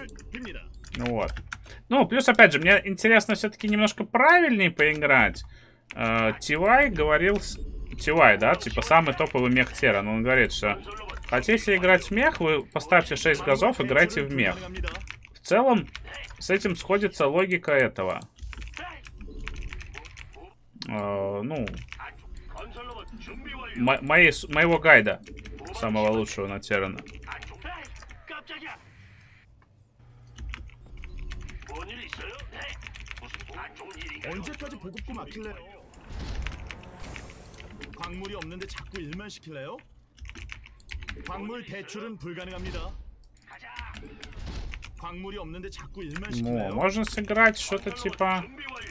부탁을 빕니다. Вот. Ну, плюс, опять же, мне интересно все-таки немножко правильнее поиграть. Тивай говорил... Тивай, да? Типа самый топовый мех Терран. Он говорит, что хотите играть в мех, вы поставьте 6 газов, играйте в мех. В целом, с этим сходится логика этого. Ну... моего гайда. Самого лучшего на Террана. 언제까지 보급고 막힐래요? 광물이 없는데 자꾸 일만 시킬래요? 광물 대출은 불가능합니다. 광물이 없는데 자꾸 일만 시킬래요? Можно сыграть что-то типа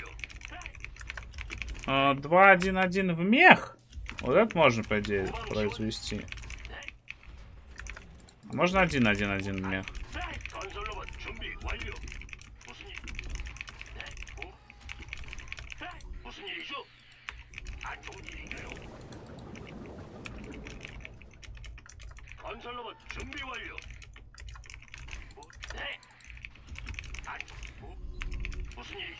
2-1-1 в мех. Вот это можно, по идее, произвести. Можно 1-1-1 в мех. 건설로봇 준비 완료. 네. 무슨 일?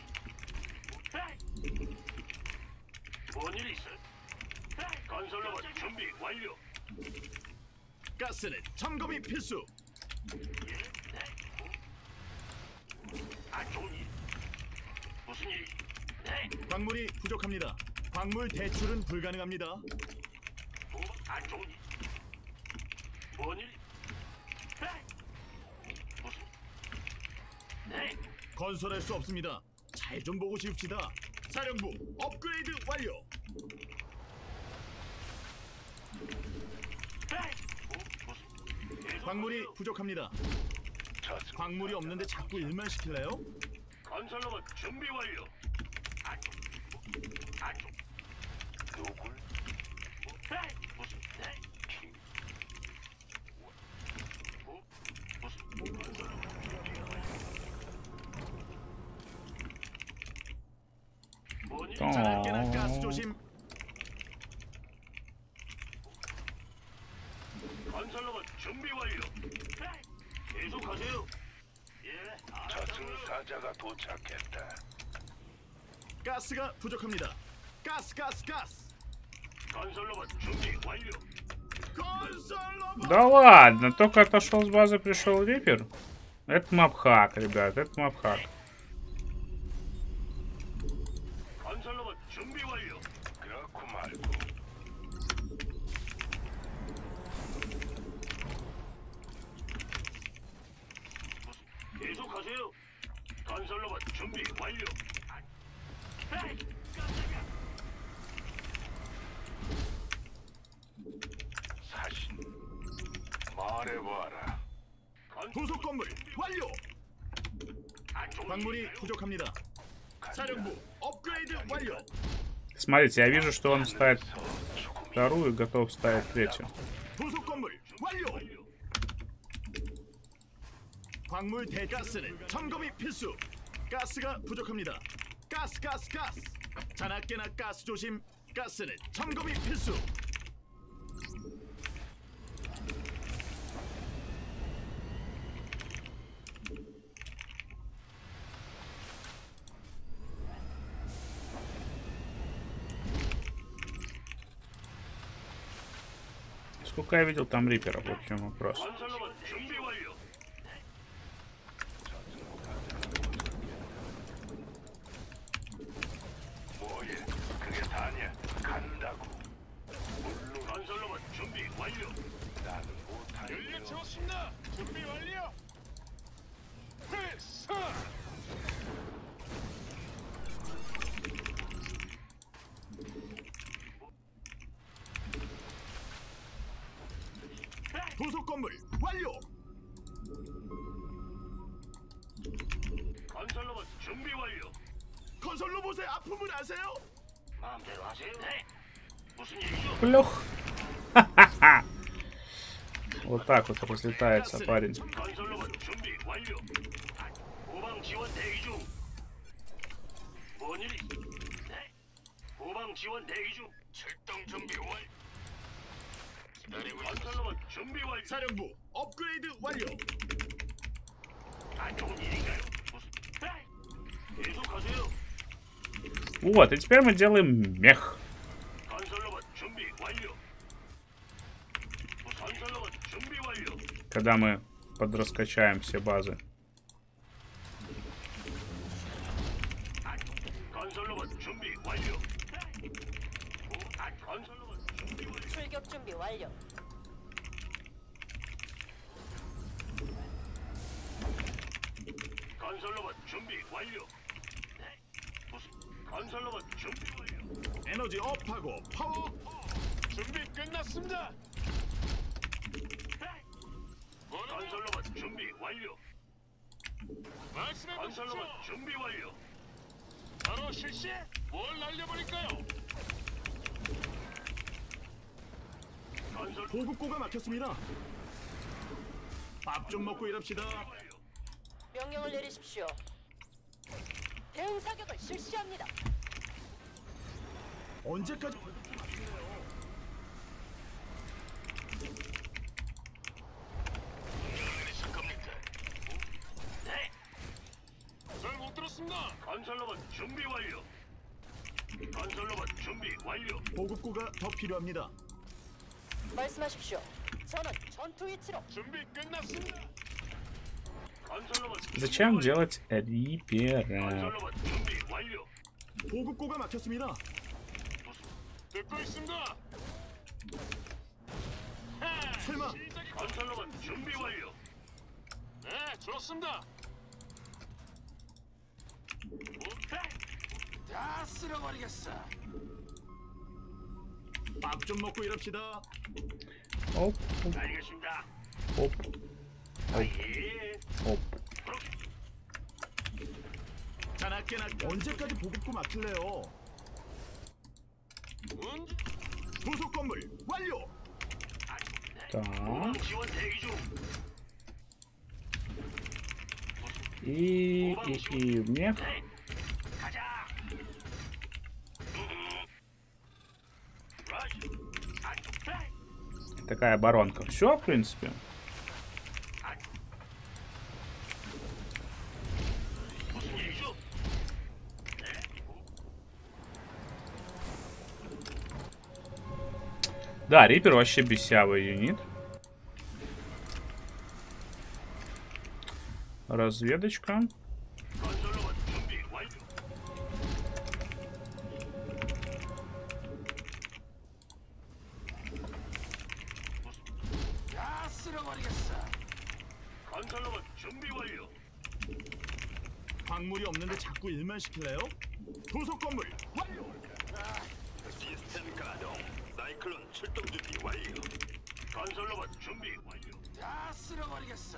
뭔 일 있어? 건설로봇 준비 완료. 가스는 점검이 필수. 안 좋은 일. 무슨 일? 네. 광물이 부족합니다. 광물 대출은 불가능합니다. 안 좋은 일. 뭔 일? 무슨? 네. 건설할 수 없습니다. 잘 좀 보고 싶시다. 사령부 업그레이드 완료. 광물이 부족합니다. 광물이 없는데 자꾸 일만 시킬래요? 건설로봇 준비 완료. 안쪽. 누굴? 무슨? 네. 자나깨나 가스 조심. 건설로봇 준비 완료. 계속하세요. 예. 저승사자가 도착했다. 가스가 부족합니다. 가스. 건설로봇 준비 완료. 건설로봇. Да ладно, только отошел с базы, пришел Рипер. Это мапхак, ребят, это мапхак. 건설로봇 준비 완료. 그렇고 말고. 계속하세요. 건설로봇 준비 완료. 사신 말해봐라. 부속 건물 완료. 광물이 부족합니다. 사령부 업그레이드 완료. Смотрите, я вижу, что он ставит вторую и готов ставить третью. 부속 건물 완료. 광물 대가스는 점검이 필수. 가스가 부족합니다. 가스. 자나깨나 가스 조심. 가스는 점검이 필수. Сколько я видел там Риперов, вот в чем вопрос. 건설로봇 준비 완료. 뭐예? 그게 다냐? 간다고. 물론 건설로봇 준비 완료. 나는 못하겠어. 연료 채웠습니다. 준비 완료. 회사. 부속 건물 완료. 건설로봇 준비 완료. 건설 로봇의 아픔을 아세요? 마음대로 하세요. 네. 무슨 일이죠? Плюх. Вот так вот разлетается парень. 건설로봇 준비 완료. 후방 지원 대기 중. 뭔 일이? 네. 후방 지원 대기 중. 출동 준비 완료. 건설로봇 준비 완료. 사령부 업그레이드 완료. 안 좋은 일인가요? 무슨? 계속하세요. Вот, и теперь мы делаем мех. 건설로봇 준비 완료. 건설로봇 준비 완료. Когда мы подраскачаем все базы. 건설로봇 준비 완료. 건설로봇 준비 완료. 출격 준비 완료. 건설로봇 준비 완료. 네. 무슨 건설로봇 준비 완료. 에너지 업하고 파워 업. 준비 끝났습니다. 건설로봇 준비 완료. 말씀해 건설로봇 준비 완료. 바로 실시. 뭘 날려버릴까요? 건설 보급고가 막혔습니다. 밥 좀 먹고 일합시다. 명령을 내리십시오. 대응 사격을 실시합니다. 언제까지 내리실 겁니까? 네. 잘 못 들었습니다. 건설로봇 준비 완료. 건설로봇 준비 완료. 보급고가 더 필요합니다. 말씀하십시오. 전원 전투 위치로. 준비 끝났습니다. 건설로봇 Зачем делать репера? 건설로봇 준비 완료. 보급고가 막혔습니다. 듣고 있습니다. 설마 건설로봇 준비 완료. 네, 좋습니다. 다 쓸어버리겠어. 밥 좀 먹고 일합시다. Оп, 알겠습니다. оп, 예. оп. 자나깨나 언제까지 보급고 막힐래요? 문제 부속 건물 완료. Так. 지원 대기 중. И мех. 네. 가자. 라이즈. Такая оборонка. Все, в принципе. 무슨 일이죠? Да, Рипер вообще бесявый юнит. Разведочка. 건설로봇 준비 완료. 다 쓸어버리겠어. 건설로봇 준비 완료. 광물이 없는데 자꾸 일만 시킬래요? 부속 건물 완료. 시스템 가동. 사이클론 출동 준비 완료. 건설로봇 준비 완료. 다 쓸어버리겠어.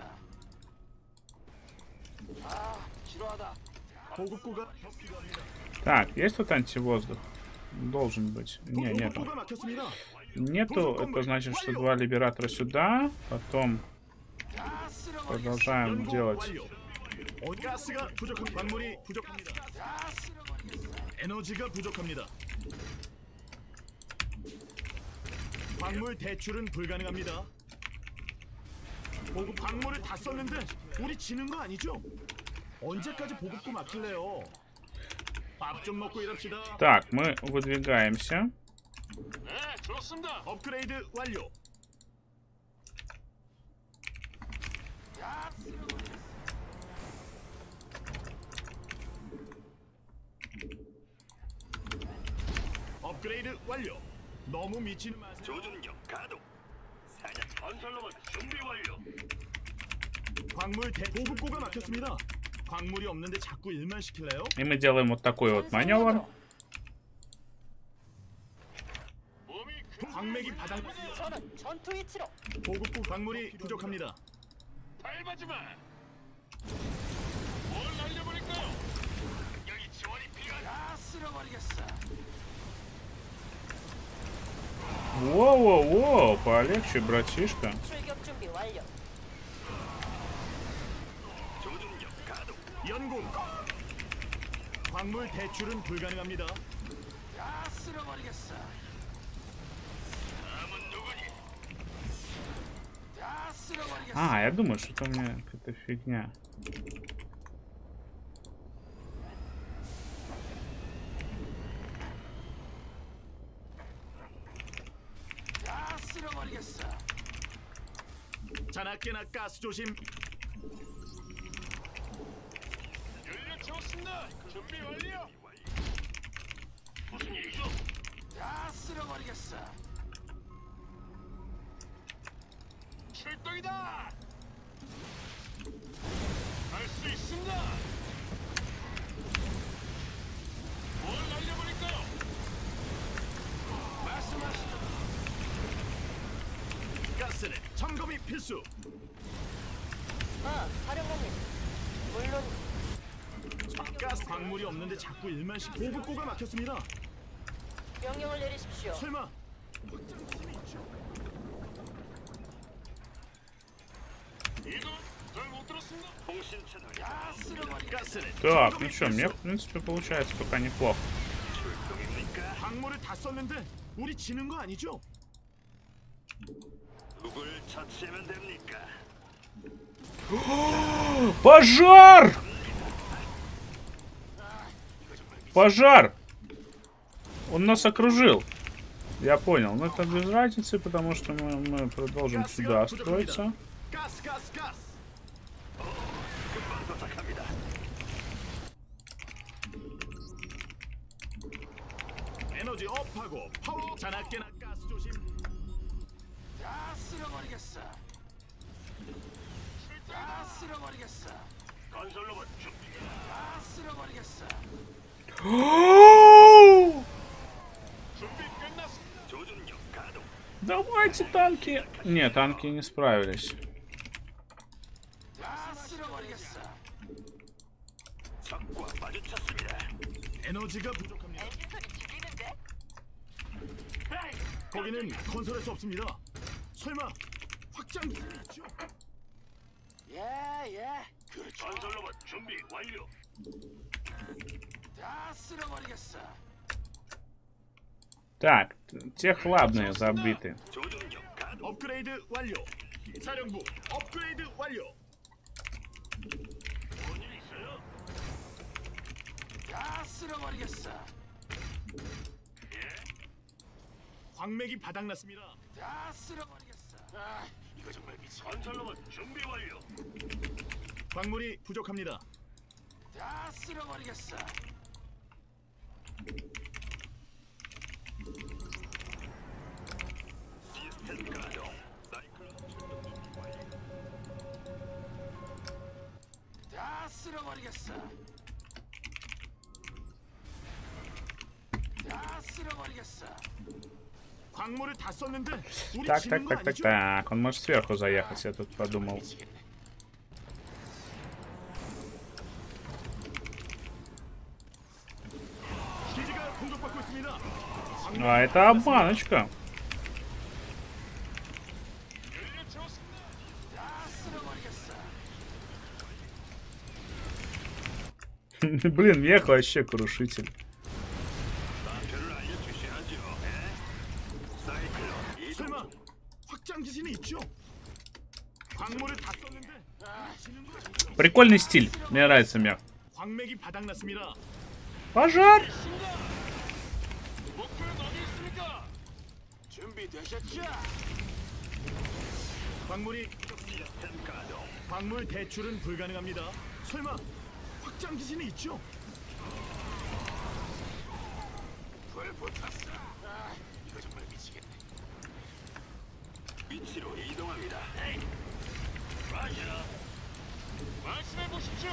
아, 지루하다. 보급고가 더 필요합니다. Так, есть тут антивоздух? Должен быть. Не, нету. 보급고가 막혔습니다. Нету, это значит, что два либератора сюда. Потом 다 쓸어버리겠어. продолжаем 연구 делать. 완료. 가스가 부족한 광물이 부족합니다. 다 쓸어버리겠어. 에너지가 부족합니다. 광물 대출은 불가능합니다. 보급 광물을 다 썼는데 우리 지는 거 아니죠? 언제까지 보급고 막힐래요? 밥 좀 먹고 일합시다. Так, мы выдвигаемся. 네, 좋습니다. 업그레이드 완료. 다 쓸어버리겠어. 업그레이드 완료. 너무 미치는 마세요. 조준경 가동. 사냥 건설로봇 준비 완료. 광물 보급고가 막혔습니다. 광물이 없는데 자꾸 일만 시킬래요? И мы делаем вот такой вот маневр. 몸이 광맥이 바닥. 전원 전투 위치로. 보급고 광물이 부족합니다. 밟아지 마. 뭘 날려버릴까요? 여기 지원이 필요하다. 다 쓸어버리겠어. Воу-воу-воу, полегче, братишка. 출격 준비 완료. 조준경 가동. 연구. 광물 대출은 불가능합니다. 다 쓸어버리겠어. 다음은 누구니? 다 쓸어버리겠어. А, я думаю, что это у меня какая-то фигня. 자나깨나 가스 조심. 연료 채웠습니다. 준비 완료. 무슨 일이죠? 다 쓸어버리겠어. 출동이다. 할 수 있습니다. 뭘 날려버릴까요? 말씀하시죠. 가스는 점검이 필수. 사령관님. 물론 가스 광물이 없는데 자꾸 일만씩 보급고가 막혔습니다. 명령을 내리십시오. 설마 확장기술이 있죠? 이거 잘못 들었습니다. 통신 채널 다 쓸어버리겠어. 가스는 Так, 점검이 ну что, мне, 필수. в принципе, получается пока неплохо. 출동입니까? 광물을 다 썼는데 우리 지는 거 아니죠? 누굴 처치하면 됩니까? Пожар! Пожар! Он нас окружил. Я понял, но это без разницы, потому что мы продолжим сюда строиться. 가스 가스 가스. 금방 도착합니다. 에너지 업하고 파워. 자나깨나 가스 조심. 다 쓸어버리겠어. 다 쓸어버리겠어. 건설로봇 준비. 다 쓸어버리겠어. 준비 끝났습니다. 조준력 가동. Давайте танки. Не, танки не справились. 다 쓸어버리겠어. 적과 마주쳤습니다. 에너지가 부족합니다. 거기는 건설할 수 없습니다. 설마 확장기술이 있죠? 예. 그렇죠. 건설로봇 준비 완료. 다 쓸어버리겠어. Так, техлабные забиты. 조준력 가동. 업그레이드 완료. 사령부 업그레이드 완료. 뭔일 있어요? 다 쓸어버리겠어. 예. 광맥이 바닥났습니다. 다 쓸어버리겠어. 이거 정말 미치. 건설로봇 준비 완료. 광물이 부족합니다. 다 쓸어버리겠어. 시스템 가동. 사이클론 출동 준비 완료. 다 쓸어버리겠어. 다 쓸어버리겠어. 광물을 다 썼는데 우리 Так, 지는 так, 거 так, так, 아니죠? так. Он может сверху заехать, я тут подумал. 기지가 공격받고 있습니다. А, это обманочка. 연료 채웠습니다. 다 쓸어버리겠어. Блин, вех вообще крушитель. 좌표를 알려주셔야죠. 사이클론 이동. 설마 확장기술이 있죠? 광물을 다 썼는데 우리 지는 거 아니죠? Прикольный стиль. Мне нравится мех. 광맥이 바닥났습니다. Пожар! 목표는 어디 있습니까? 준비되셨죠? 광물이 시스템 가동. 광물 대출은 불가능합니다. 설마 확장기술이 있죠? 불 붙었어. 이거 정말 미치겠네. 위치로 이동합니다. 라자. 말씀해 보십시오.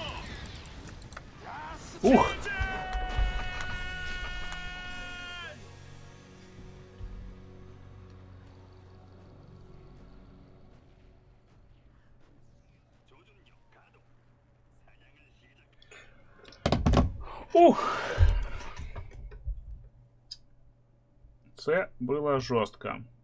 Ух! 조준력 가동. 사냥을 시작. Ух! Це было жестко.